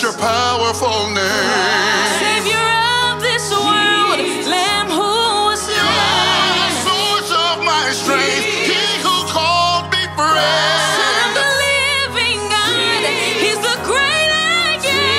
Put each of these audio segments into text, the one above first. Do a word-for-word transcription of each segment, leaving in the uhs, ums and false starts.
at your powerful name. Savior of this world, Lamb who was slain. Source of my strength, He who called me friend. Son of the living God, He's the great I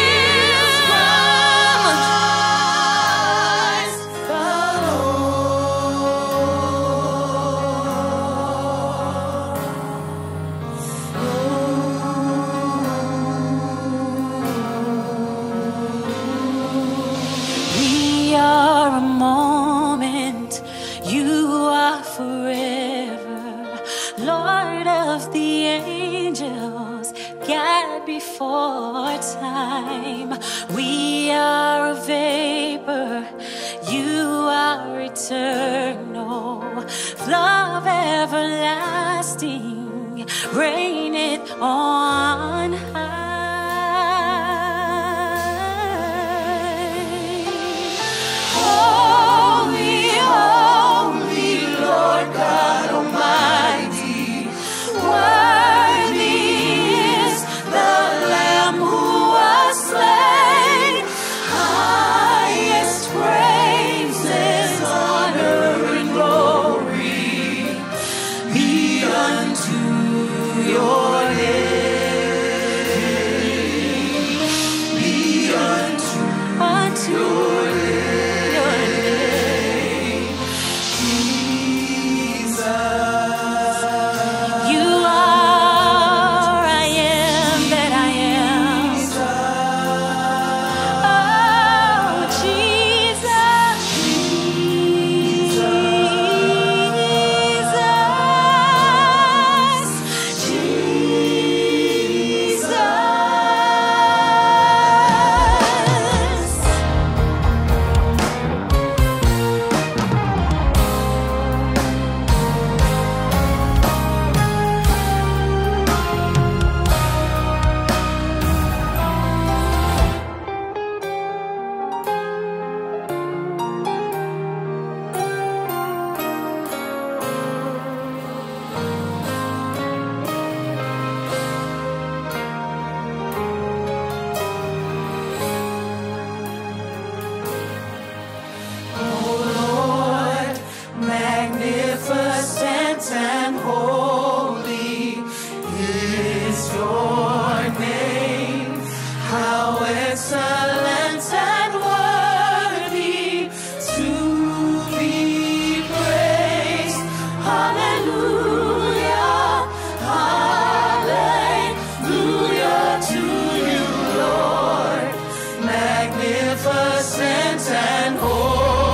We are a moment, you are forever. Lord of the angels, God before time. We are a vapor, you are eternal. Love everlasting, reign it on high. Holy, holy, Lord God Almighty, worthy is the Lamb who was slain. Highest praises, honor, and glory be unto your name. Be unto, unto your name. Magnificent and holy is your name. How excellent and worthy to be praised. Hallelujah, hallelujah to you, Lord. Magnificent and holy.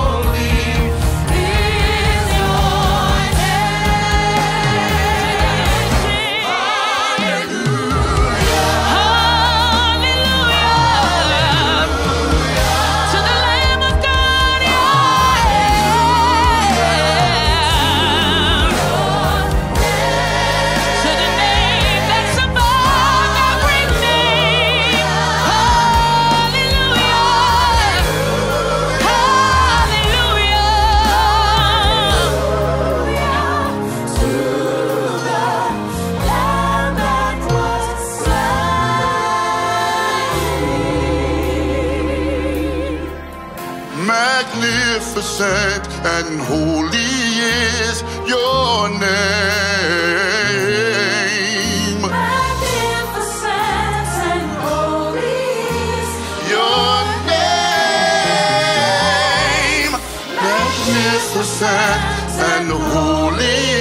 Magnificent and holy is your name. Magnificent and holy is your name. Magnificent and holy